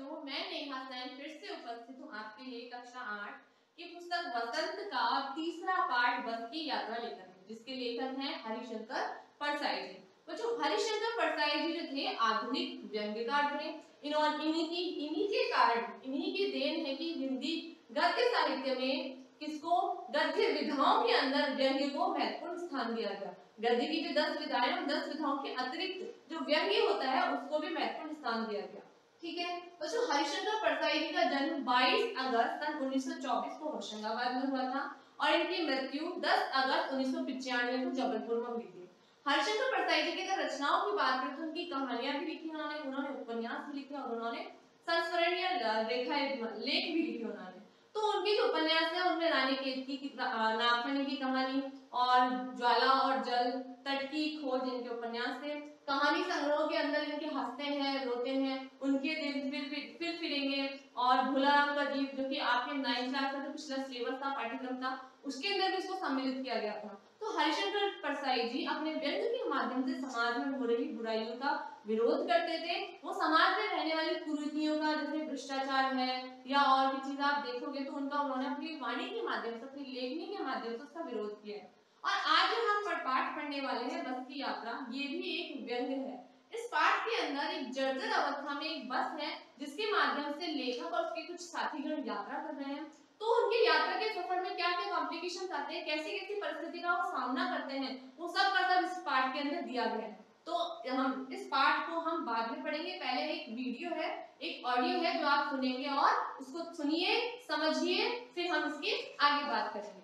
हूँ, मैं नेहा सेन फिर से उपस्थित हूँ आपके लिए कक्षा 8 की पुस्तक वसंत का तीसरा पाठ बस की यात्रा लेकर, जिसके लेखक हैं हरिशंकर परसाई जी। बच्चों, हरिशंकर परसाई जी जो थे आधुनिक व्यंग्यकार थे। इन्हीं के कारण, इन्हीं की देन है कि हिंदी गद्य साहित्य में किसको, गद्य विधाओं के अंदर व्यंग्य को महत्वपूर्ण स्थान दिया गया। गद्य की जो 10 विधाएं हैं, 10 विधाओं के अतिरिक्त जो व्यंग्य होता है उसको भी महत्वपूर्ण स्थान दिया गया। ठीक है बच्चों, हरिशंकर परसाई जी का जन्म 22 अगस्त सन 1924 को होशंगाबाद में हुआ था और इनकी मृत्यु 10 अगस्त 1995 को जबलपुर में हुई थी। हरिशंकर परसाई जी की अगर रचनाओं की बात करें तो उनकी कहानियां भी लिखी उन्होंने उपन्यास भी लिखे और उन्होंने संस्मरण या लेख भी लिखे उन्होंने। तो उनके जो उपन्यास है उनमें रानी केतकी की नागफनी की कहानी और ज्वाला और जल, तट की खोज इनके उपन्यास है। कहानी संग्रह के अंदर इनके हंसते हैं, रोते हैं, उनके दिन फिर फिरेंगे और भोला राम का जीव, जो कि आपके 9th क्लास का जो पिछला सिलेबस था, पाठ्यक्रम था, उसके अंदर भी इसको सम्मिलित किया गया था। तो हरिशंकर परसाई जी अपने व्यंग्य के माध्यम से समाज में हो रही बुराइयों का विरोध करते थे। वो समाज में रहने वाली कुरीतियों का, जैसे भ्रष्टाचार है या और भी चीज आप देखोगे तो उनका उन्होंने अपनी वाणी के माध्यम से, अपनी लेखनी के माध्यम से उसका विरोध किया है। और आज जो हम पाठ पढ़ने वाले हैं बस की यात्रा, ये भी एक व्यंग्य है। इस पाठ के अंदर एक जर्जर अवस्था में एक बस है जिसके माध्यम से लेखक और उसके कुछ साथीगण यात्रा कर रहे हैं। तो उनकी यात्रा के सफर में क्या क्या कॉम्प्लिकेशंस आते हैं, कैसी कैसी परिस्थिति का वो सामना करते हैं, वो सब का सब इस पाठ के अंदर दिया गया है। तो हम इस पाठ को हम बाद में पढ़ेंगे। पहले एक वीडियो है, एक ऑडियो है जो आप सुनेंगे और उसको सुनिए, समझिए, फिर हम इसकी आगे बात करेंगे।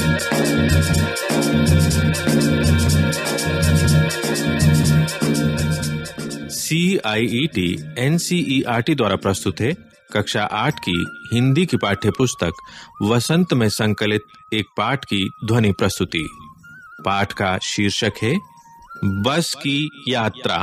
CIET NCERT द्वारा प्रस्तुत है कक्षा 8 की हिंदी की पाठ्य पुस्तक वसंत में संकलित एक पाठ की ध्वनि प्रस्तुति। पाठ का शीर्षक है बस की यात्रा।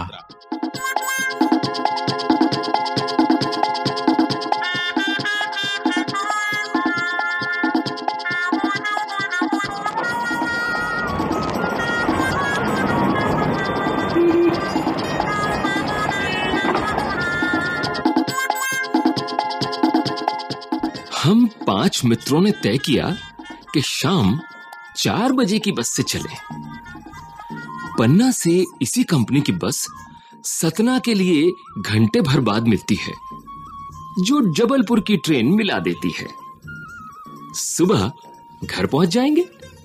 हम 5 मित्रों ने तय किया कि शाम 4 बजे की बस से चलें। पन्ना से इसी कंपनी की बस सतना के लिए घंटे भर बाद मिलती है, जो जबलपुर की ट्रेन मिला देती है। सुबह घर पहुंच जाएंगे।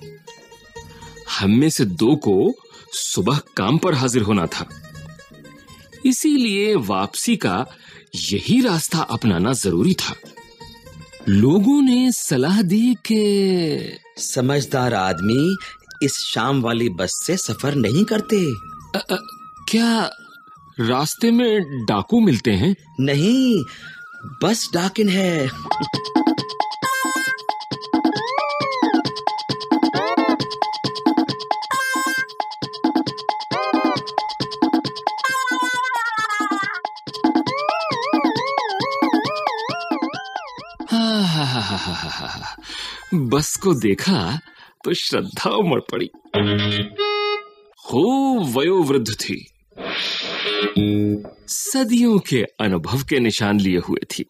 हम में से 2 को सुबह काम पर हाजिर होना था, इसीलिए वापसी का यही रास्ता अपनाना जरूरी था। लोगों ने सलाह दी कि समझदार आदमी इस शाम वाली बस से सफर नहीं करते। क्या रास्ते में डाकू मिलते हैं? नहीं, बस डाकिन है। बस को देखा तो श्रद्धा उमड़ पड़ी। खूब वयोवृद्ध थी, सदियों के अनुभव के निशान लिए हुए थी।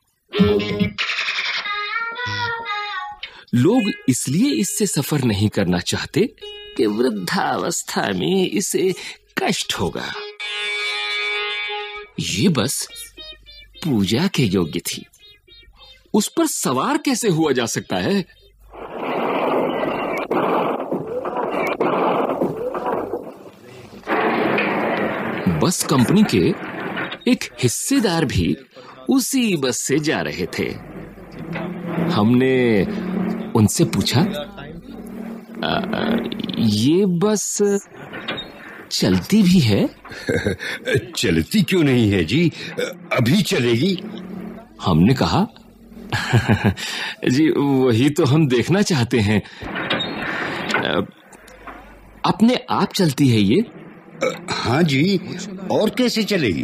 लोग इसलिए इससे सफर नहीं करना चाहते कि वृद्धावस्था में इसे कष्ट होगा। ये बस पूजा के योग्य थी, उस पर सवार कैसे हुआ जा सकता है? बस कंपनी के एक हिस्सेदार भी उसी बस से जा रहे थे। हमने उनसे पूछा, ये बस चलती भी है? चलती क्यों नहीं है जी, अभी चलेगी। हमने कहा, जी वही तो हम देखना चाहते हैं। अपने आप चलती है ये? हाँ जी, और कैसे चलेगी?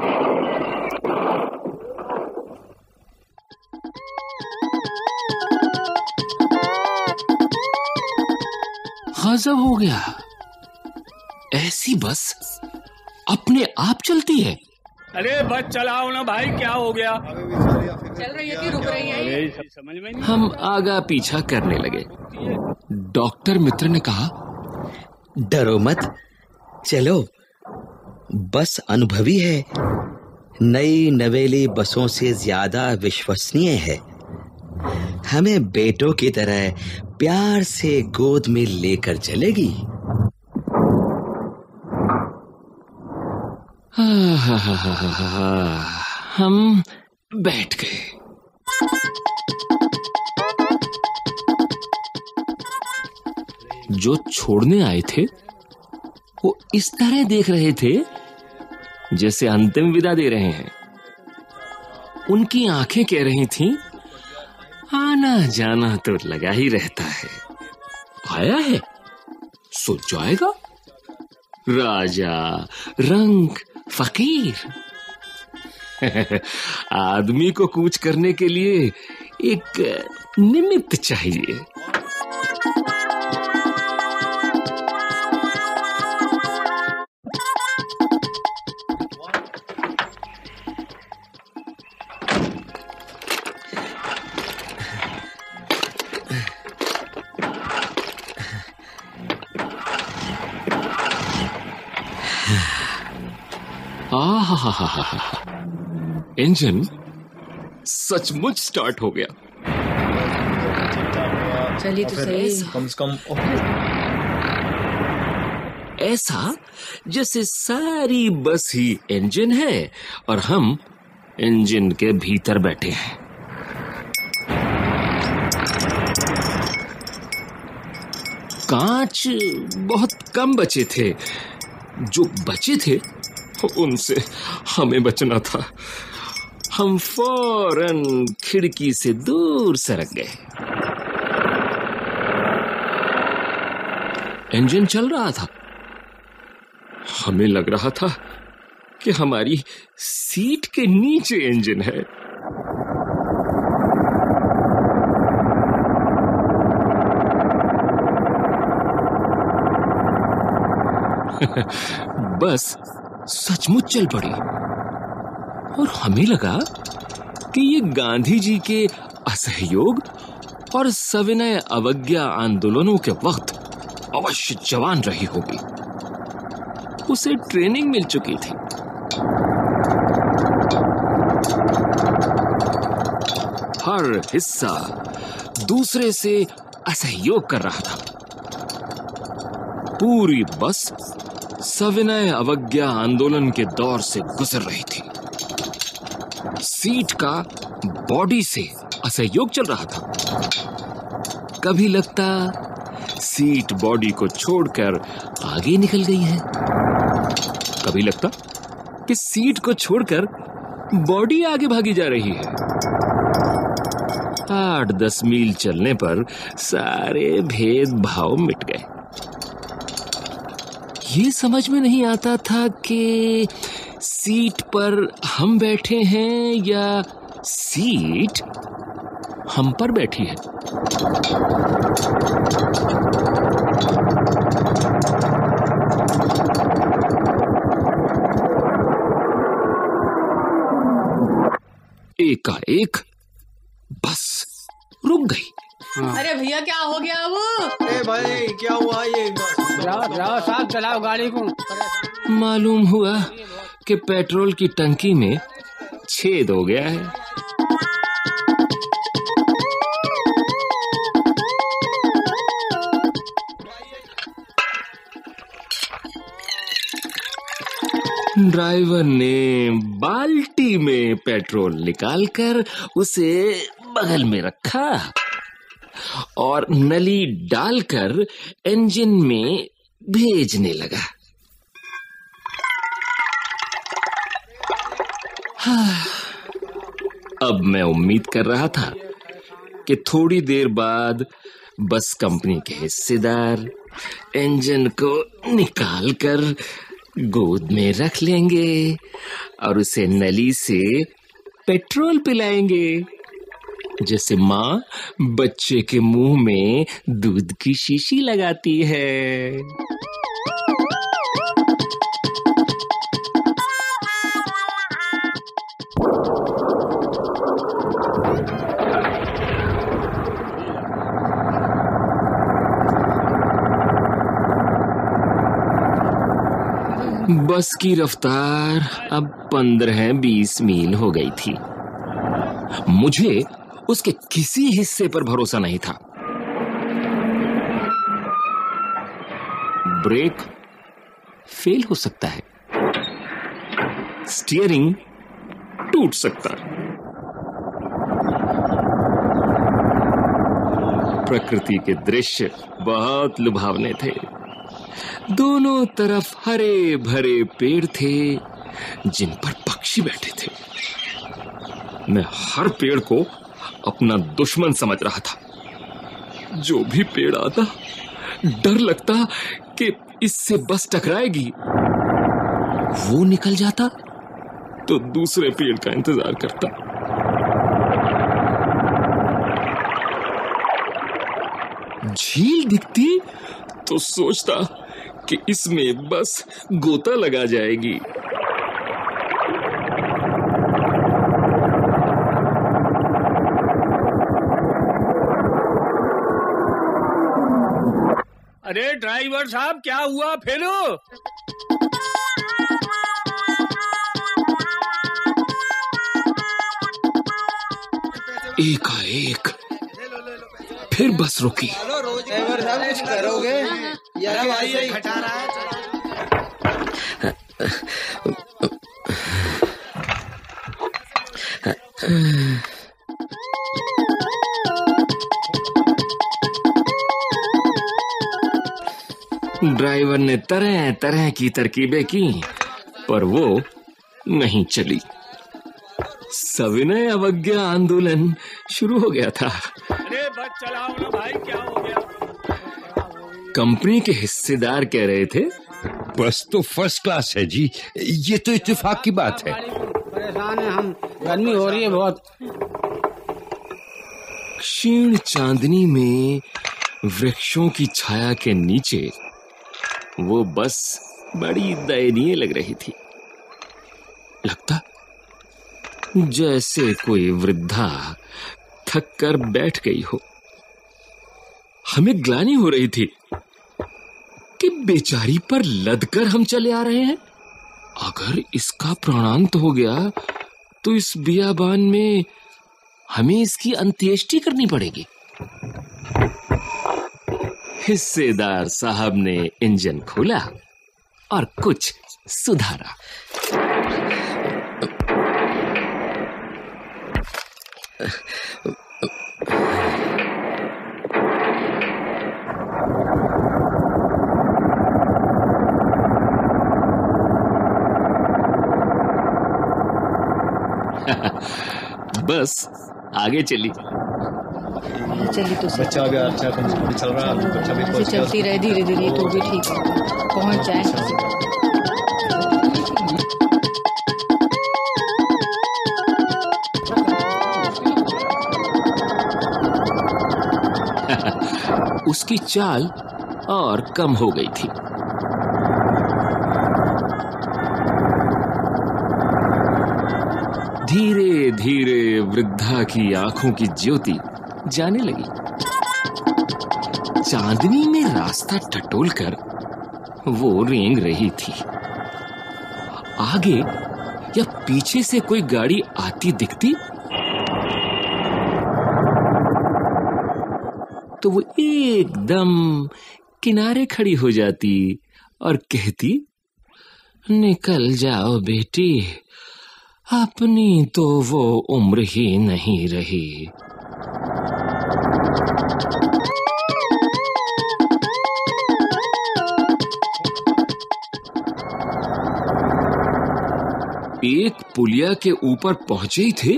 गजब हो गया, ऐसी बस अपने आप चलती है। अरे बस चलाओ ना भाई, क्या हो गया? चल रही है कि रुक रही है? समझ में नहीं। हम आगा पीछा करने लगे। डॉक्टर मित्र ने कहा, डरो मत, चलो, बस अनुभवी है, नई नवेली बसों से ज्यादा विश्वसनीय है, हमें बेटों की तरह प्यार से गोद में लेकर चलेगी। हम बैठ गए। जो छोड़ने आए थे वो इस तरह देख रहे थे जैसे अंतिम विदा दे रहे हैं। उनकी आंखें कह रही थीं, आना जाना तो लगा ही रहता है, आया है सो जाएगा, राजा रंग फकीर। आदमी को कूच करने के लिए एक निमित्त चाहिए। इंजन सचमुच स्टार्ट हो गया। चलिए तो सही। कम से कम ऐसा जैसे सारी बस ही इंजन है और हम इंजन के भीतर बैठे हैं। कांच बहुत कम बचे थे, जो बचे थे उनसे हमें बचना था। हम फौरन खिड़की से दूर सरक गए। इंजन चल रहा था। हमें लग रहा था कि हमारी सीट के नीचे इंजन है। बस सचमुच चल पड़ी और हमें लगा कि ये गांधी जी के असहयोग और सविनय अवज्ञा आंदोलनों के वक्त अवश्य जवान रही होगी। उसे ट्रेनिंग मिल चुकी थी। हर हिस्सा दूसरे से असहयोग कर रहा था। पूरी बस सविनय अवज्ञा आंदोलन के दौर से गुजर रही थी। सीट का बॉडी से असहयोग चल रहा था। कभी लगता सीट बॉडी को छोड़कर आगे निकल गई है, कभी लगता कि सीट को छोड़कर बॉडी आगे भागी जा रही है। 8-10 मील चलने पर सारे भेदभाव मिट गए। ये समझ में नहीं आता था कि सीट पर हम बैठे हैं या सीट हम पर बैठी है। एकाएक बस रुक गई। अरे भैया क्या हो गया अब? ए भाई क्या हुआ? ये जाओ साहब, चलाओ गाड़ी को। मालूम हुआ कि पेट्रोल की टंकी में छेद हो गया है। ड्राइवर ने बाल्टी में पेट्रोल निकालकर उसे बगल में रखा और नली डालकर इंजन में भेजने लगा। अब मैं उम्मीद कर रहा था कि थोड़ी देर बाद बस कंपनी के हिस्सेदार इंजन को निकालकर गोद में रख लेंगे और उसे नली से पेट्रोल पिलाएंगे, जैसे माँ बच्चे के मुंह में दूध की शीशी लगाती है। बस की रफ्तार अब 15-20 मील हो गई थी। मुझे उसके किसी हिस्से पर भरोसा नहीं था। ब्रेक फेल हो सकता है, स्टीयरिंग टूट सकता है। प्रकृति के दृश्य बहुत लुभावने थे। दोनों तरफ हरे भरे पेड़ थे जिन पर पक्षी बैठे थे। मैं हर पेड़ को अपना दुश्मन समझ रहा था। जो भी पेड़ आता डर लगता कि इससे बस टकराएगी। वो निकल जाता तो दूसरे पेड़ का इंतजार करता। झील दिखती तो सोचता कि इसमें बस गोता लगा जाएगी। अरे ड्राइवर साहब, क्या हुआ फिर? एकाएक फिर बस रुकी। ड्राइवर साहब कुछ करोगे या ऐसे ही खटा रहा है? ड्राइवर ने तरह तरह की तरकीबें की पर वो नहीं चली। सविनय अवज्ञा आंदोलन शुरू हो गया था। अरे बस चलाओ ना भाई, क्या हो गया? कंपनी के हिस्सेदार कह रहे थे बस तो फर्स्ट क्लास है जी, ये तो इत्तेफाक की बात है। परेशान है हम, गर्मी हो रही है बहुत। क्षीण चांदनी में वृक्षों की छाया के नीचे वो बस बड़ी दयनीय लग रही थी। लगता जैसे कोई वृद्धा थक कर बैठ गई हो। हमें ग्लानि हो रही थी कि बेचारी पर लदकर हम चले आ रहे हैं। अगर इसका प्राणांत हो गया तो इस बियाबान में हमें इसकी अंत्येष्टि करनी पड़ेगी। हिस्सेदार साहब ने इंजन खोला और कुछ सुधारा। बस आगे चली। चली तो बच्चा भी अच्छा चल रहा है, बच्चा भी चलती रहे धीरे धीरे तो भी ठीक है, पहुंच जाए। उसकी चाल और कम हो गई थी। धीरे धीरे वृद्धा की आंखों की ज्योति जाने लगी। चांदनी में रास्ता टटोलकर वो रेंग रही थी। आगे या पीछे से कोई गाड़ी आती दिखती तो वो एकदम किनारे खड़ी हो जाती और कहती, निकल जाओ बेटी, अपनी तो वो उम्र ही नहीं रही। एक पुलिया के ऊपर पहुंचे ही थे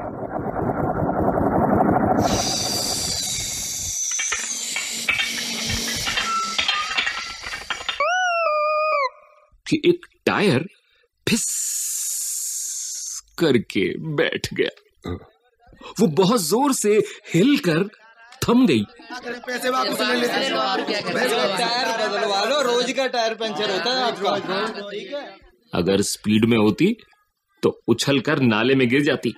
कि एक टायर फिस करके बैठ गया। वो बहुत जोर से हिलकर थम गई। पैसे वापस ले लेते हैं। टायर बदलवा लो, रोज का टायर पंचर होता है आपका। ठीक है, अगर स्पीड में होती तो उछलकर नाले में गिर जाती।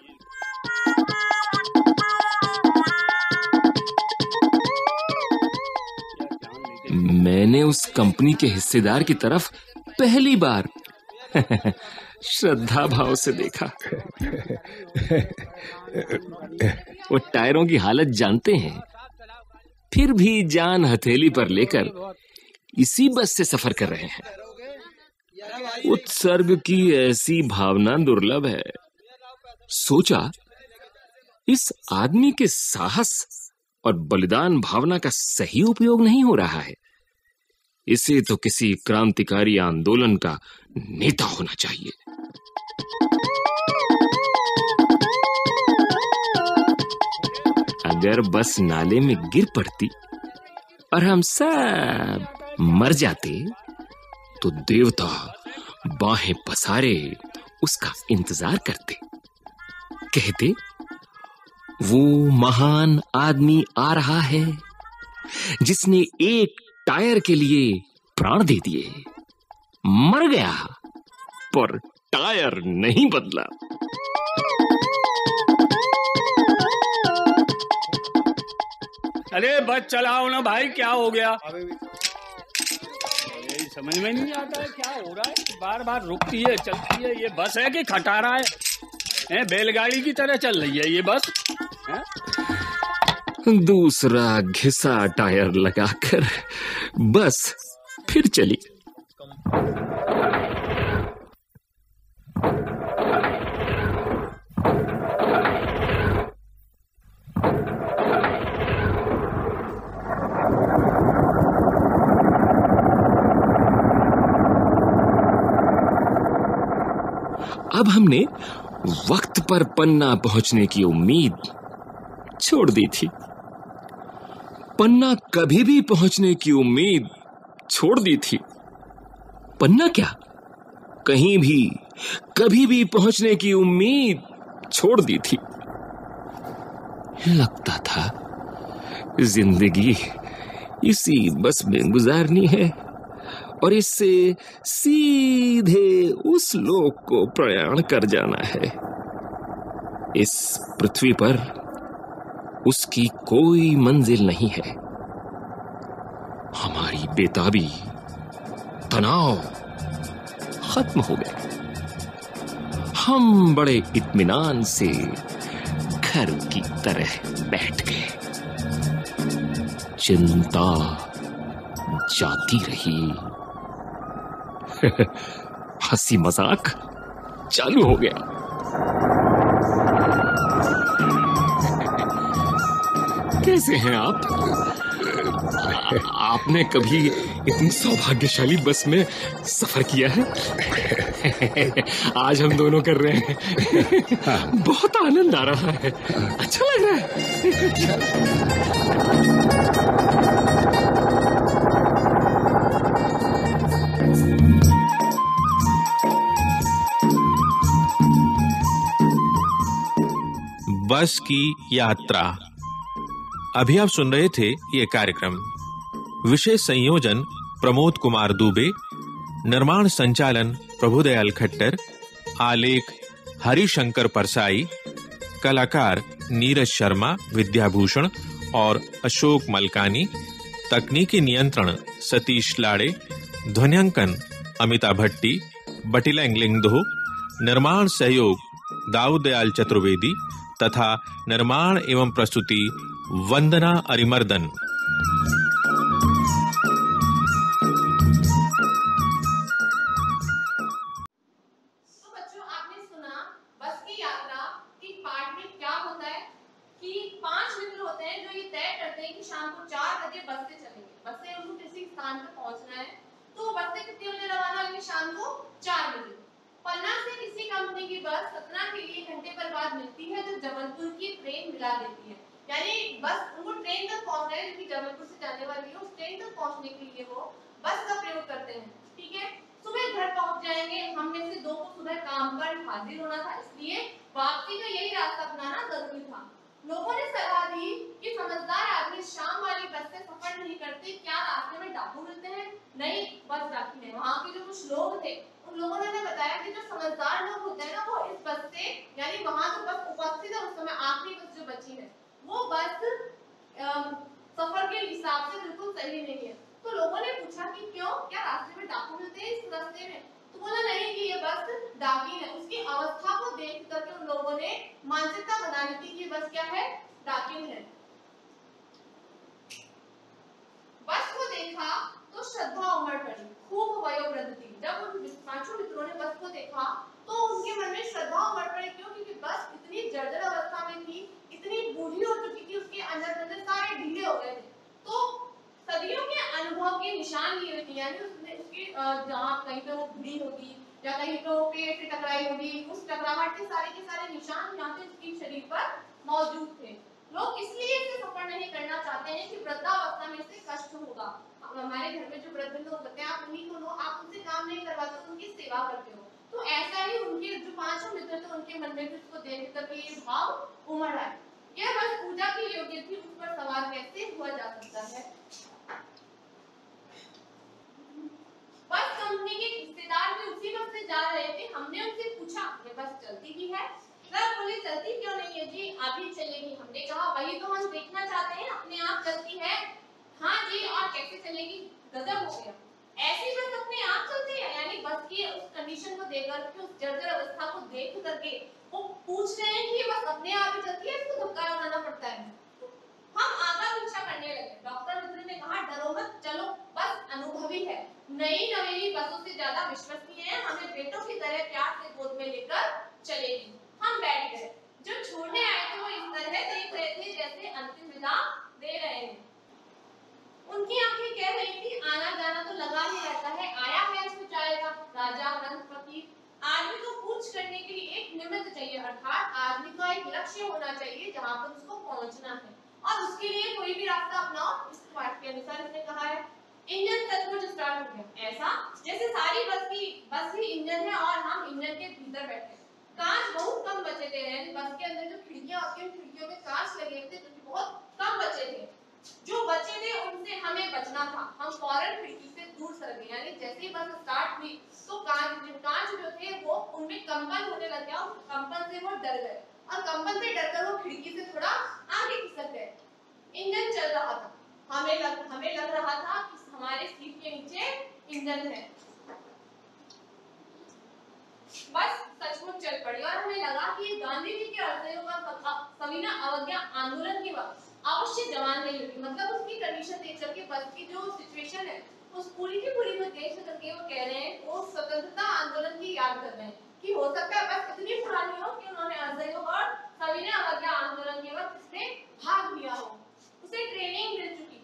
मैंने उस कंपनी के हिस्सेदार की तरफ पहली बार श्रद्धा भाव से देखा। वो टायरों की हालत जानते हैं, फिर भी जान हथेली पर लेकर इसी बस से सफर कर रहे हैं। उत्सर्ग की ऐसी भावना दुर्लभ है। सोचा, इस आदमी के साहस और बलिदान भावना का सही उपयोग नहीं हो रहा है। इसे तो किसी क्रांतिकारी आंदोलन का नेता होना चाहिए। अगर बस नाले में गिर पड़ती और हम सब मर जाते तो देवता बाहें पसारे उसका इंतजार करते, कहते वो महान आदमी आ रहा है जिसने एक टायर के लिए प्राण दे दिए। मर गया पर टायर नहीं बदला। अरे बस चलाओ ना भाई, क्या हो गया? समझ में नहीं आता है क्या हो रहा है। बार बार रुकती है, चलती है। ये बस है कि खटारा है? बैलगाड़ी की तरह चल रही है ये बस है? दूसरा घिसा टायर लगाकर बस फिर चली। अब हमने वक्त पर पन्ना पहुंचने की उम्मीद छोड़ दी थी। पन्ना कभी भी पहुंचने की उम्मीद छोड़ दी थी। पन्ना क्या, कहीं भी कभी भी पहुंचने की उम्मीद छोड़ दी थी। लगता था जिंदगी इसी बस में गुजारनी है और इससे सीधे उस लोक को प्रयाण कर जाना है। इस पृथ्वी पर उसकी कोई मंजिल नहीं है। हमारी बेताबी, तनाव खत्म हो गए। हम बड़े इत्मीनान से घर की तरह बैठ गए। चिंता जाती रही। हंसी मजाक चालू हो गया। कैसे हैं आप? आपने कभी इतनी सौभाग्यशाली बस में सफर किया है? आज हम दोनों कर रहे हैं। बहुत आनंद आ रहा है, अच्छा लग रहा है। बस की यात्रा। अभी आप सुन रहे थे ये कार्यक्रम। विशेष संयोजन प्रमोद कुमार दुबे, निर्माण संचालन प्रभुदयाल खट्टर, आलेख हरिशंकर परसाई, कलाकार नीरज शर्मा, विद्याभूषण और अशोक मलकानी, तकनीकी नियंत्रण सतीश लाड़े, ध्वन्यांकन अमिता भट्टी, बटिला इंग्लिंगदो, निर्माण सहयोग दाऊदयाल चतुर्वेदी तथा निर्माण एवं प्रस्तुति वंदना अरिमर्दन। तो बच्चों, आपने सुना बस की यात्रा की पार्ट में क्या होता है कि 5 मित्र होते हैं जो ये तय करते हैं कि शाम को 4 बजे बस से चलेंगे। बस से उनको किसी स्थान पर पहुंचना है, तो बस से कितने बजे रवाना होंगे? शाम को 4 बजे। पन्ना से किसी कंपनी की बस सतना के लिए घंटे पर बाद मिलती है जो जबलपुर की ट्रेन मिला देती है। यानी बस उनको ट्रेन तक पहुंचना है जो कि जबलपुर से जाने वाली है। उस ट्रेन तक पहुंचने के लिए वो बस का प्रयोग करते हैं। ठीक है, सुबह घर पहुंच जाएंगे। हम में से 2 को सुबह काम पर हाजिर होना था, इसलिए वापसी का यही रास्ता अपनाना जरूरी था। लोगों ने सलाह दी कि समझदार आदमी शाम वाली बस से सफर नहीं करते, क्या रास्ते में डाकू मिलते हैं? नहीं, बस डाकू है। वहाँ के जो कुछ लोग थे उन लोगों ने बताया कि जो समझदार लोग होते हैं ना, वो इस मानसिकता बनानी थी कि बस क्या है, डाकिन है। बस को देखा तो श्रद्धा उमड़ पड़ी, खूब वयोवृद्ध थी। जब उन 5 मित्रों ने बस को देखा तो उनके मन में श्रद्धा उमड़ पड़ी। क्यों? क्योंकि बस इतनी जर्जर अवस्था में थी, इतनी बूढ़ी हो चुकी थी, उसके अंदर सारे ढीले हो गए थे। तो सदियों के अनुभव के निशान लिए थे, यानी उसके जहाँ कहीं पे वो भिड़ी होगी या कहीं पे वो पेड़ से टकराई होगी, उस टकराहट के सारे निशान यहाँ पे उसके शरीर पर मौजूद थे। लोग इसलिए इसे सफर नहीं करना चाहते हैं कि वृद्धावस्था में इसे कष्ट होगा। हमारे घर में जो वृद्ध लोग होते हैं, आप उन्हीं को लो, आप उनसे काम नहीं करवाते, उनकी सेवा करते हो। तो ऐसा ही उनके जो 5 मित्र थे, उनके मन में भी उसको देख कर ये भाव उमड़ आए। यह बस पूजा की योग्य थी, उस पर सवार कैसे हुआ जा सकता है। बस कंपनी के हिस्सेदार भी उसी बस से जा रहे थे। हमने उनसे पूछा ये बस चलती भी है? वह बोले चलती क्यों नहीं है जी, अभी चलेगी। हमने कहा वही तो हम देखना चाहते हैं, अपने आप चलती है। हाँ जी, और कैसे चलेगी? गजब हो गया, ऐसी बस अपने आप चलती है? यानी बस की उस कंडीशन को देखकर के, उस जर्जर अवस्था को देख करके वो पूछ रहे हैं कि ये बस अपने आप ही चलती है, इसको धक्का लगाना पड़ता है। हम आगा पीछा करने लगे। डॉक्टर मित्र ने कहा डरो मत, चलो, बस अनुभवी है, नई नवेली बसों से ज्यादा विश्वसनीय है, हमें बेटों की तरह प्यार से गोद में लेकर चलेगी। हम बैठ गए। जो छोड़ने आए थे वो इस तरह देख रहे थे जैसे अंतिम विदा दे रहे हैं। उनकी आंखें कह रही थी आना जाना तो लगा ही रहता है, आया है इसको जाएगा। राजा, रंग, फकीर, आदमी को पूछ करने के लिए एक निमित्त चाहिए, अर्थात आदमी का एक लक्ष्य होना चाहिए जहां पर उसको पहुंचना है, और उसके लिए कोई भी रास्ता अपनाओ। इस पाठ के अनुसार इसने कहा है। इंजन सचमुच स्टार्ट हो गया, ऐसा जैसे सारी बस ही इंजन है और हम इंजन के भीतर बैठे। कांच बहुत कम बचे थे, बस के अंदर जो खिड़कियां होती हैं, खिड़कियों में कांच लगे थे, जो कि बहुत कम बचे थे। जो बचे थे उनसे हमें बचना था। हम फौरन खिड़की से दूर सर गए, यानी जैसे ही बस स्टार्ट हुई तो कांच जो थे वो उनमें कंपन होने लग गया, और कंपन से वो डर गए, और कंपन से डरकर वो खिड़की से थोड़ा आगे खिसक गए। इंजन चल रहा था, हमें लग रहा था कि हमारे सीट के नीचे इंजन है। बस सचमुच चल पड़ी, और हमें लगा कि गांधी जी के असहयोग का सविनय अवज्ञा आंदोलन के वक्त अवश्य जवान नहीं होगी। मतलब उसकी कंडीशन देख करके, बस की जो सिचुएशन है उस पूरी की पूरी को देख करके वो कह रहे हैं, वो स्वतंत्रता आंदोलन की याद कर रहे हैं कि हो सकता है बस इतनी पुरानी हो कि उन्होंने असहयोग और सविनय अवज्ञा आंदोलन के वक्त इसमें भाग लिया हो, उसे ट्रेनिंग मिल चुकी।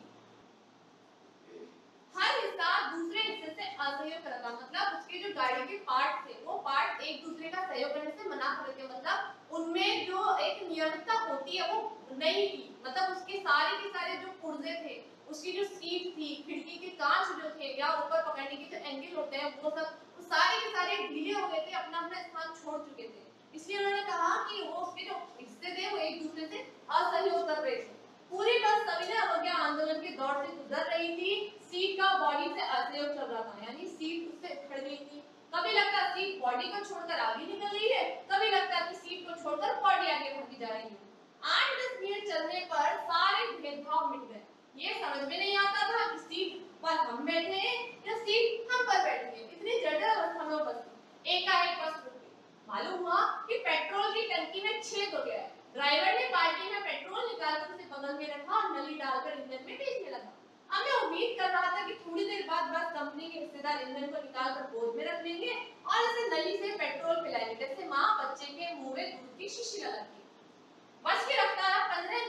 हर हिस्सा दूसरे हिस्से से असहयोग करता, मतलब उसके जो गाड़ी के पार्ट थे वो पार्ट एक दूसरे का सहयोग करने से मना कर रहे थे। मतलब उनमें जो एक नियमितता होती है वो नहीं थी। मतलब उसके सारे के सारे जो पुर्जे थे, उसकी जो सीट थी, खिड़की के कांच जो थे या ऊपर पकड़ने के जो एंगल होते हैं, वो सब सारे के सारे ढीले हो गए थे, अपना अपना स्थान छोड़ चुके थे। इसलिए उन्होंने कहा कि वो उसके जो हिस्से थे वो एक दूसरे से असहयोग कर रहे थे। पूरी बस सविनय अवज्ञा आंदोलन के दौर से गुजर रही थी। सीट का बॉडी से असहयोग चल रहा था, यानी सीट उससे खड़ गई थी। कभी लगता सीट बॉडी को छोड़कर आगे निकल रही है, कभी लगता कि सीट को छोड़कर बॉडी आगे भागी जा रही है। 8-10 मिनट चलने पर सारे भेदभाव मिट गए। ये समझ में नहीं आता था कि सीट पर हम बैठे हैं या सीट हम पर बैठे हैं। इतनी जटिल अवस्था में बस एकाएक बस रुक गई। मालूम हुआ कि पेट्रोल की टंकी में छेद हो गया है। ड्राइवर ने बाल्टी में पेट्रोल निकालकर उसे बगल में रखा और नली डालकर इंजन में भेजने लगा। हमें उम्मीद कर रहा था कि थोड़ी देर बाद बस कंपनी के हिस्सेदार इंजन को निकालकर गोद में रख लेंगे और इसे नली से पेट्रोल पिलाएंगे, जैसे माँ बच्चे के मुंह में दूध की शीशी लगाती है। बस की रफ्तार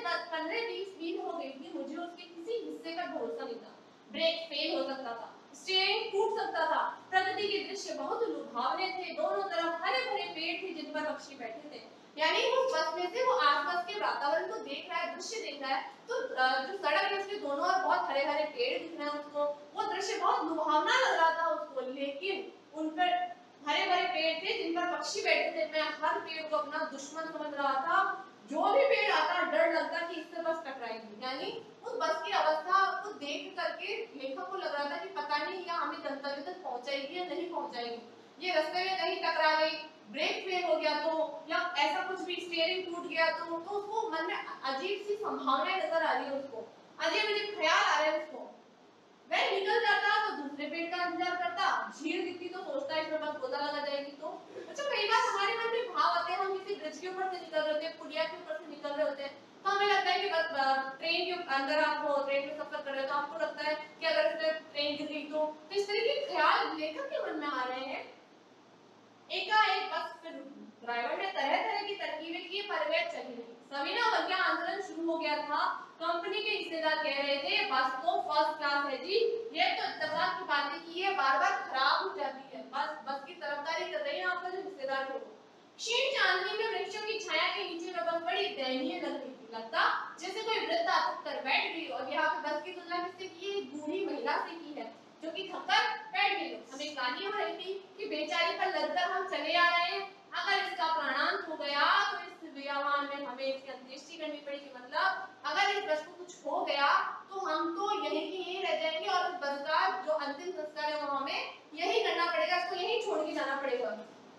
15-20 मील हो गई थी। मुझे उसके किसी हिस्से का भरोसा नहीं था। ब्रेक फेल हो सकता था, स्टीयरिंग टूट सकता था। प्रकृति के दृश्य बहुत लुभावने थे। दोनों तरफ हरे भरे पेड़ थे जिन पर पक्षी बैठे थे। यानी उस बस में से वो आसपास के वातावरण को देख रहा है, दृश्य देख रहा है। तो जो सड़क है उसके दोनों ओर बहुत हरे हरे पेड़ दिख रहे हैं उसको। वो दृश्य बहुत लुभावना लग रहा था उसको, लेकिन उन पर हरे भरे पेड़ थे जिन पर पक्षी बैठे थे। मैं हर पेड़ को अपना दुश्मन समझ रहा था। जो भी पेड़ आता डर लगता कि इससे बस टकराएगी। यानी उस बस की अवस्था को देख करके लेखक को लग रहा था कि पता नहीं या हमें गंतव्य तक पहुंचाएगी या नहीं पहुंचाएगी। ये रास्ते में कहीं टकरा गई, ब्रेक फेल हो गया तो, या ऐसा कुछ भी स्टीयरिंग टूट गया तो उसको मन में अजीब सी संभावनाएं नजर आ रही है, उसको अजीब अजीब ख्याल आ रहे हैं उसको। वह निकल जाता तो दूसरे पेड़ का इंतजार करता, झील दिखती तो सोचता इसमें बस गोता लगा जाएगी। तो अच्छा, कई बार हमारे मन में भाव आते हैं, हम किसी ब्रिज के ऊपर से निकल रहे होते हैं, पुलिया के ऊपर से निकल रहे होते हैं, तो हमें लगता है कि बस ट्रेन के अंदर आप हो, ट्रेन में सफर कर रहे हो, तो आपको लगता है कि अगर इसमें ट्रेन गिर गई तो इस तरह के ख्याल लेखक के मन में आ रहे हैं। एकाएक बस फिर ड्राइवर ने तरह तरह की तरकीबें की, पर वे चली नहीं। सविना अवज्ञा आंदोलन शुरू हो गया था। कंपनी के हिस्सेदार कह रहे थे बस तो फर्स्ट क्लास है जी, ये तो इत्तेफाक की बातें की है, बार बार खराब हो जाती है, बस की तरफदारी कर रहे हैं आपका जो हिस्सेदार थे। क्षीण चांदनी में वृक्षों की छाया के नीचे में बस बड़ी दयनीय लग रही थी, लगता जैसे कोई वृद्ध आकर कर बैठ गई। और यहाँ पे बस की तुलना किससे की है? बूढ़ी महिला से की है जो कि थककर बैठ गई। हमें कहानी हो रही थी कि बेचारी पर लगकर हम चले आ रहे हैं, अगर इसका प्राणांत हो गया तो इस वियावान में हमें इसकी अंत्येष्टि करनी पड़ेगी। मतलब अगर इस बस को कुछ हो गया तो हम तो यहीं की यहीं रह जाएंगे और इस बस का जो अंतिम संस्कार है वो हमें यही करना पड़ेगा, इसको यहीं छोड़ के जाना पड़ेगा।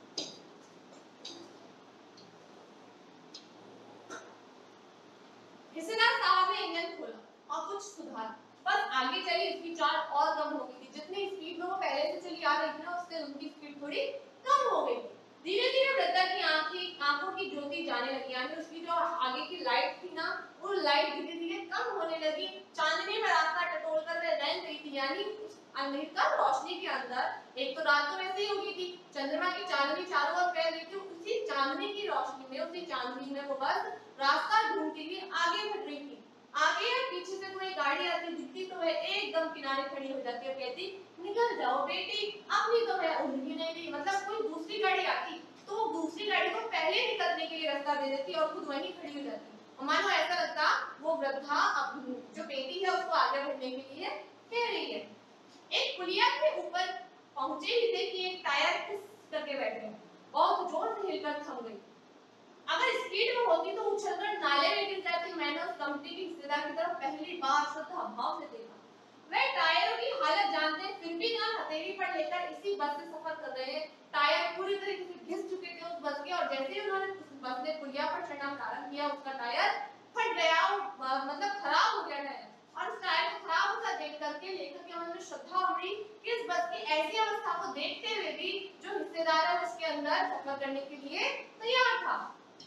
हिस्सेदार साहब ने इंजन खोला और कुछ सुधारा, बस आगे चली, इसकी चाल और कम हो गई थी। जितनी स्पीड में वो पहले से चली आ रही थी ना, उससे उनकी स्पीड थोड़ी कम हो गई। धीरे धीरे वृद्धा की आंखों की ज्योति जाने लगी, यानी उसकी जो आगे की लाइट थी ना, वो लाइट धीरे धीरे कम होने लगी। चांदनी में रास्ता टटोल कर वह रह गई थी, यानी उस अंधकार रोशनी के अंदर, एक तो रात तो वैसे ही हो गई थी, चंद्रमा की चांदनी चारों ओर फैल रही थी, उसी चांदनी की रोशनी में, उसी चांदनी में वो बस रास्ता ढूंढती हुई आगे बढ़ रही थी। आगे या पीछे से कोई गाड़ी आती दिखती तो वह एकदम किनारे खड़ी हो जाती और कहती, निकल जाओ बेटी, अपनी तो वह उड़ ही नहीं रही। मतलब कोई दूसरी गाड़ी आती तो वो दूसरी गाड़ी को पहले निकलने के लिए रास्ता दे देती और खुद वहीं खड़ी हो जाती। मानो ऐसा लगता वो वृद्धा अपनी जो बेटी है उसको आगे बढ़ने के लिए कह रही है। एक पुलिया के ऊपर पहुंचे ही थे कि एक टायर किस करके बैठ गया, बहुत जोर से हिलकर थम गई। अगर स्पीड में होती तो उछलकर नाले में गिर जाती। मैंने उस कंपनी के हिस्सेदार की तरफ पहली बार श्रद्धा भाव से देखा। वह टायरों की हालत जानते फिर भी ना हथेली पर लेकर इसी बस से सफर कर रहे हैं। टायर पूरी तरीके से घिस चुके थे उस बस के, और जैसे ही उन्होंने उस बस ने पुलिया पर चढ़ना प्रारंभ किया उसका टायर फट गया, मतलब खराब हो गया टायर। और उस टायर को खराब होता देख करके लेखक के मन में श्रद्धा उमड़ी कि इस बस की ऐसी अवस्था को देखते हुए भी जो हिस्सेदार है उसके अंदर सफर करने के लिए तैयार था।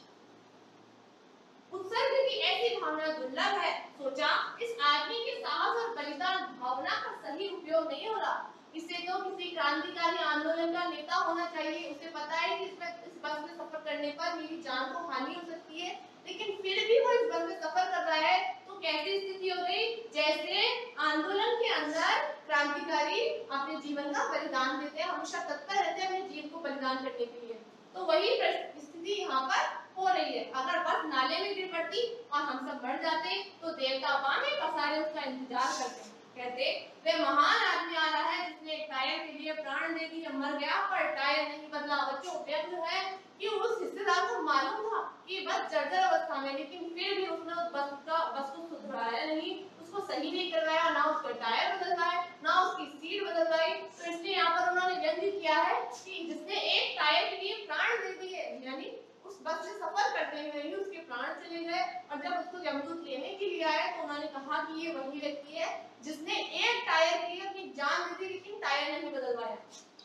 उत्सर्ग की ऐसी भावना दुर्लभ है। सोचा इस आदमी के साहस और बलिदान भावना का सही उपयोग नहीं हो रहा। इसे तो किसी क्रांतिकारी आंदोलन का नेता होना चाहिए। उसे पता है कि इस बस में सफर करने पर मेरी जान को हानि हो सकती है, लेकिन फिर भी वो इस बस में सफर कर रहा है। तो कैसी स्थिति हो गई, जैसे आंदोलन के अंदर क्रांतिकारी अपने जीवन का बलिदान देते हैं, हमेशा तत्पर रहते हैं अपने जीवन को बलिदान करने के लिए। तो वही स्थिति यहाँ पर हो रही है। अगर बस नाले में गिर पड़ती और हम सब मर जाते तो देवता पानी पसारे उसका इंतजार करते, कहते वे महान आदमी आ रहा है जिसने एक टायर के लिए प्राण दे दिए, मर गया पर टायर नहीं बदला। बच्चों व्यक्त है कि उस हिस्सेदार को मालूम था कि बस जर्जर अवस्था में, लेकिन फिर भी उसने उस बस को सुधारा नहीं, उसको सही नहीं करवाया, ना उसका टायर बदलवाया, ना उसकी सीट बदलवाई। तो इसलिए यहाँ पर उन्होंने व्यक्त किया है कि जिसने एक टायर के लिए प्राण दे दिए, यानी उस बस से सफर करते हुए ही उसके प्राण चले गए। और जब उसको यमदूत लेने के लिए आए तो उन्होंने कहा कि ये वही व्यक्ति है जिसने एक टायर के लिए अपनी जान दे दी, लेकिन टायर नहीं बदलवाया।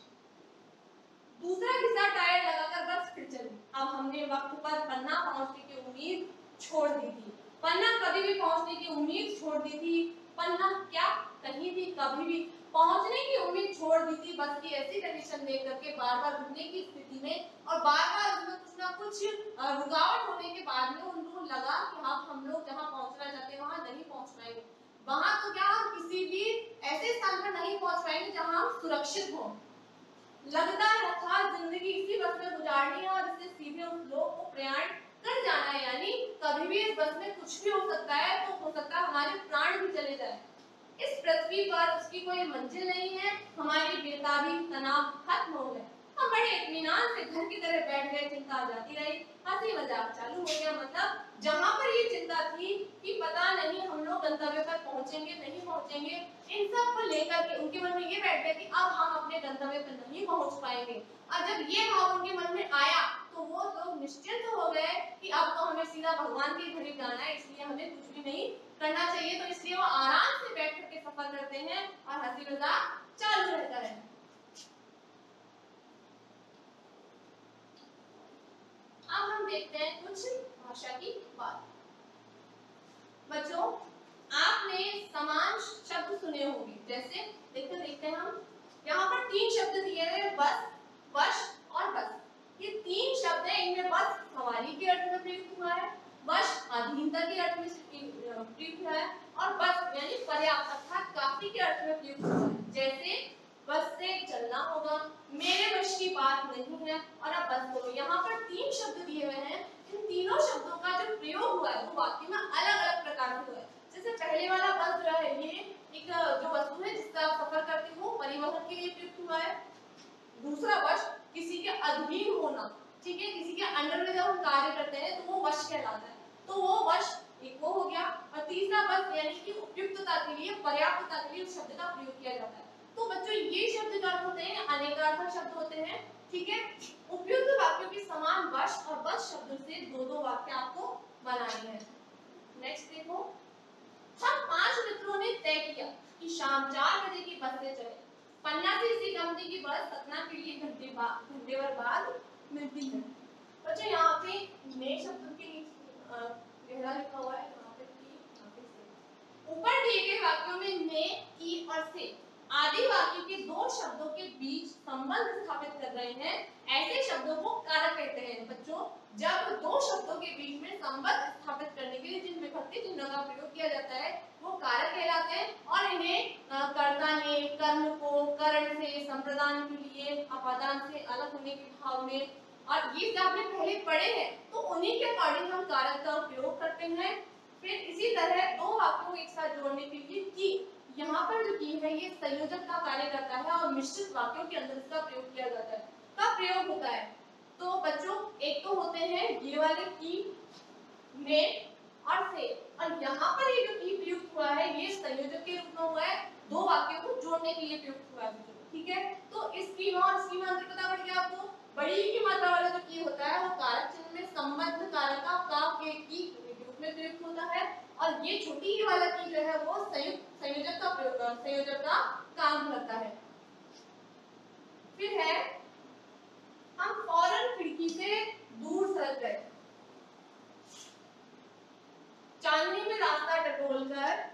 दूसरा किस्सा टायर लगाकर बस फिर चली। अब हमने वक्त पर पन्ना पहुंचने की उम्मीद छोड़ दी थी। पन्ना कभी भी पहुंचने की उम्मीद छोड़ दी थी। पन्ना क्या कहीं भी कभी भी पहुंचने की उम्मीद छोड़ दी थी। बस की ऐसी कंडीशन देख करके बार बार रुकने की स्थिति में और बार बार उसमें कुछ ना कुछ रुकावट होने के बाद में उनको लगा कि हम लोग जहाँ पहुंचना चाहते हैं वहाँ नहीं पहुंच पाएंगे। वहाँ तो क्या हम किसी भी ऐसे स्थान पर नहीं पहुंच पाएंगे जहाँ हम सुरक्षित हों। लगता था जिंदगी इसी बस में गुजारनी है और इससे सीधे उस लोक को प्रयाण कर जाना है, यानी कभी भी इस बस में कुछ भी हो सकता है। तो हो सकता है हमारे प्राण भी चले जाए। इस पृथ्वी पर उसकी कोई मंजिल नहीं है। हमारी बेताबी तनाव खत्म हो गए। हम बड़े इत्मीनान से घर की तरह बैठ गए। चिंता जाती रही, हंसी मजाक चालू हो गया। मतलब जहाँ पर ये चिंता थी कि पता नहीं हम लोग गंतव्य पर पहुंचेंगे नहीं पहुंचेंगे, इन सब को लेकर के उनके मन में ये बैठ गया कि अब हम अपने गंतव्य पर नहीं पहुंच पाएंगे। और जब ये भाव उनके मन में आया तो वो लोग निश्चिंत हो गए कि अब तो हमें सीधा भगवान के घर जाना है, इसलिए हमें कुछ भी नहीं करना चाहिए, तो इसलिए वो आराम से बैठ करके सफर करते हैं और हंसी मजाक चालू रहता है। अब हम देखते हैं कुछ भाषा की बात। बच्चों, आपने समान शब्द सुने होंगे, जैसे देखते हैं हम यहाँ पर 3 शब्द दिए हुए, बस, वश और बस। ये 3 शब्द हैं, इनमें बस सवारी के अर्थ में प्रयुक्त हुआ है, वश अधीनता के अर्थ में प्रयुक्त हुआ है और बस यानी पर्याप्त अर्थात काफी के अर्थ में प्रयुक्त हुआ है। जैसे बस से चलना होगा, मेरे वश की बात नहीं है और अब बस करो। यहाँ पर 3 शब्द दिए हुए हैं, इन तीनों शब्दों का जो प्रयोग हुआ है वो वाक्य में अलग अलग प्रकार से हुआ है। जैसे पहले वाला बस जो है ये एक जो वस्तु है जिससे आप सफर करते हो, परिवहन के लिए प्रयुक्त हुआ है। दूसरा वश किसी के अधीन होना, ठीक है, किसी के अंडर में जब हम कार्य करते हैं तो वो वश कहलाता है, तो वो वश एक वो हो गया। और तीसरा बस यानी कि उपयुक्तता के लिए, पर्याप्तता के लिए उस शब्द का प्रयोग किया जाता है। तो बच्चों ये शब्द जो होते हैं अनेकार्थक शब्द होते हैं, ठीक है। उपयुक्त वाक्यों के समान वश और बस शब्दों से दो वाक्य आपको बनाने हैं। नेक्स्ट देखो, हम 5 मित्रों ने तय किया कि शाम 4 बजे की बस से चले। पन्ना से इसी कंपनी की बस सतना के लिए घंटे भर बाद मिलती है। बच्चों यहाँ पे ने शब्द के गहरा लिखा हुआ है, यहाँ पे की, यहाँ पे से। ऊपर दिए गए वाक्यों में ने, की और से आदि वाक्य के 2 शब्दों के बीच संबंध स्थापित कर रहे हैं, ऐसे शब्दों को कारक कहते हैं। बच्चों, जब 2 शब्दों के बीच में संबंध स्थापित करने के लिए जिन विभक्ति चिन्हों का प्रयोग किया जाता है वो कारक कहलाते हैं और इन्हें कर्ता ने कर्म को करण से, संप्रदान के लिए, अपादान से अलग होने के भाव में, और ये जो आपने पहले पढ़े हैं तो उन्हीं के अकॉर्डिंग हम कारक का उपयोग करते हैं। फिर इसी तरह 2 वाक्यों को एक साथ जोड़ने के लिए की, यहाँ पर जो की है ये संयोजक का कार्य करता है और मिश्रित वाक्यों के अंदर इसका प्रयोग किया जाता है, का प्रयोग होता है। तो बच्चों एक तो होते हैं ये वाले की, ने और से, और यहाँ पर ये जो की प्रयुक्त हुआ है ये संयोजक के रूप में हुआ है, 2 वाक्यों को जोड़ने के लिए प्रयुक्त हुआ है, ठीक है। तो इस की और इसकी में अंतर पता पड़ गया आपको। बड़ी की मात्रा वाला जो की होता है वो कारक चिन्ह में संबद्ध कारक का के की रूप में प्रयुक्त होता है और ये छोटी ही वाला की जो है वो संयोजक का काम करता है। फिर है हम फौरन खिड़की से दूर सरक गए, चांदनी में रास्ता टटोलकर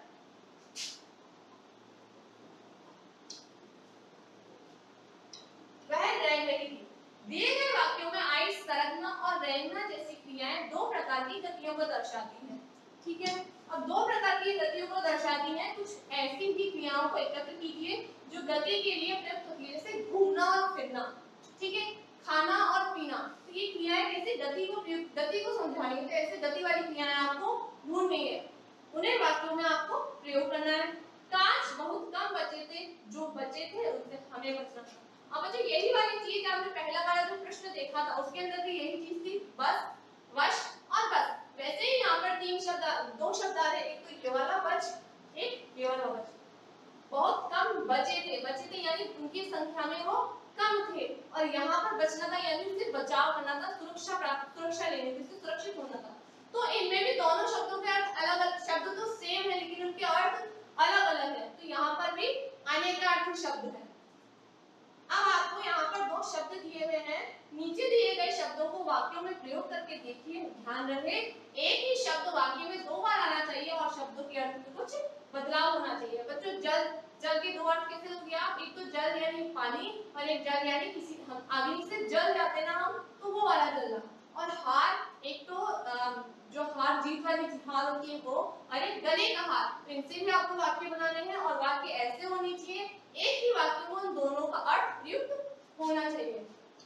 वह रेंग रही थी। दिए गए वाक्यों में आई सरकना और रेंगना जैसी क्रियाएं 2 प्रकार की गतियों को दर्शाती हैं, ठीक है। अब 2 प्रकार की गतियों को दर्शाती हैं, कुछ ऐसी ही क्रियाओं को एकत्र कीजिए जो गति के लिए प्रयुक्त होती है, जैसे घूमना और फिरना, ठीक है, खाना और पीना। तो ये क्रियाएं कैसे गति को समझानी है, तो ऐसे गति वाली क्रियाएं आपको ढूंढनी है, उन्हें वाक्यों में आपको प्रयोग करना है। काश बहुत कम बचे थे, जो बचे थे उनसे हमें बचना था। अब बच्चों यही वाली चीज आपने पहला वाला जो प्रश्न देखा था उसके अंदर भी यही चीज थी, बस, वश और बस। वैसे ही यहाँ पर 2 शब्द आ रहे, एक तो ये वाला वश, एक ये वाला वश। बहुत कम बचे थे यानी उनकी संख्या में वो कम थे और यहाँ पर बचना था यानी उनसे बचाव करना था, सुरक्षा लेनी थी, सुरक्षित होना था। तो इनमें भी दोनों शब्दों के अर्थ अलग अलग, शब्द तो सेम है लेकिन उनके अर्थ अलग अलग है, तो यहाँ पर भी अनेकार्थक शब्द है। अब आपको यहाँ पर 2 शब्द दिए हुए हैं, नीचे दिए गए शब्दों को वाक्यों में प्रयोग करके देखिए, ध्यान रहे एक ही शब्द वाक्य में 2 बार आना चाहिए और शब्दों के अर्थ में कुछ बदलाव होना चाहिए। बच्चों जल के 2 अर्थ कैसे हो गया, एक तो जल यानी पानी और एक जल यानी किसी हम अग्नि से जल जाते ना हम, तो वो वाला जलना। और हार, एक तो जो हार जीत वाली हार होती है वो, और एक गले का हार, तो इनसे भी आपको वाक्य बनाने हैं और वाक्य ऐसे होने चाहिए एक ही वाक्य में उन दोनों का अर्थ प्रयुक्त होना चाहिए।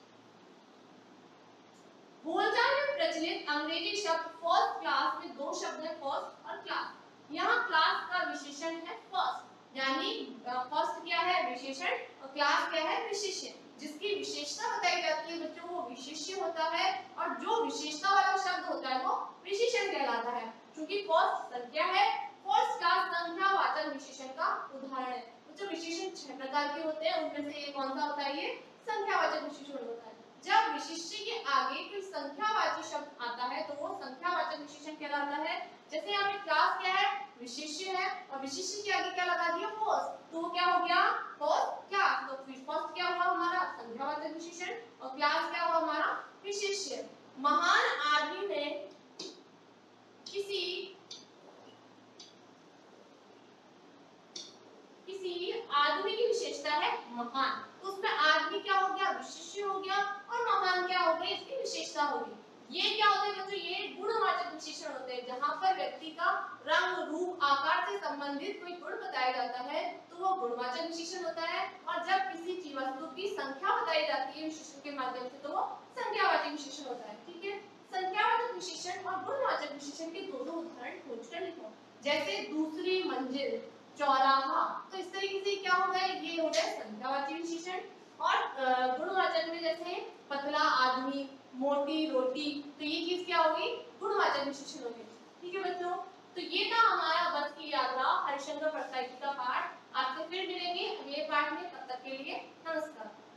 बोलचाल में प्रचलित अंग्रेजी शब्द फर्स्ट क्लास में 2 शब्द हैं, फर्स्ट और क्लास। यहाँ क्लास का विशेषण है फर्स्ट, यानी फर्स्ट क्या है विशेषण और क्लास क्या है विशेष्य। जिसकी विशेषता बताई जाती है बच्चों वो विशेष्य होता है और जो विशेषता वाला शब्द होता है वो विशेषण कहलाता है। क्योंकि फर्स्ट संख्या है, फर्स्ट क्लास संख्यावाचक विशेषण का उदाहरण है। जो विशेषण 6 प्रकार के होते हैं उनमें से ये कौन सा होता है, ये संख्यावाचक विशेषण होता है। जब विशेष्य के आगे कोई संख्यावाची शब्द आता है तो वो संख्यावाचक गुणवाचक विशेषण कहलाता है। जैसे यहाँ पे क्लास क्या है, विशेष्य है, और विशेष्य के आगे क्या लगा दिया, फर्स्ट, तो क्या हो गया, फर्स्ट क्लास। तो फर्स्ट क्या हुआ हमारा, संख्यावाचक विशेषण, और क्लास क्या हुआ हमारा, विशेष्य। महान आदमी ने किसी आदमी की विशेषता है महान, तो उसमें आदमी क्या हो गया, विशेष्य हो गया, और महान क्या हो गया, इसकी विशेषता होगी। ये क्या होते हैं बच्चों, ये गुणवाचक विशेषण होते हैं, जहां पर व्यक्ति का रंग, रूप, आकार से संबंधित कोई गुण बताया जाता है तो वो गुणवाचक विशेषण होता है। और जब किसी चीज वस्तु की संख्या बताई जाती है विशेषण के माध्यम से तो वो संख्यावाचक विशेषण होता है। ठीक है, संख्यावाचक विशेषण और गुणवाचक विशेषण के दोनों उदाहरण खोजकर लिखो। जैसे दूसरी मंजिल, चौराहा, तो इस तरीके से क्या हो गए, ये हो गए संख्यावाचक विशेषण। और गुणवाचक में जैसे पतला आदमी, मोटी रोटी, तो ये चीज क्या होगी, गुणवाचक विशेषण होगी। ठीक है बच्चों, तो ये था हमारा बस की यात्रा हरिश्चंद्र परसाई का पाठ। आपसे फिर मिलेंगे अगले पाठ में, तब तक के लिए नमस्कार।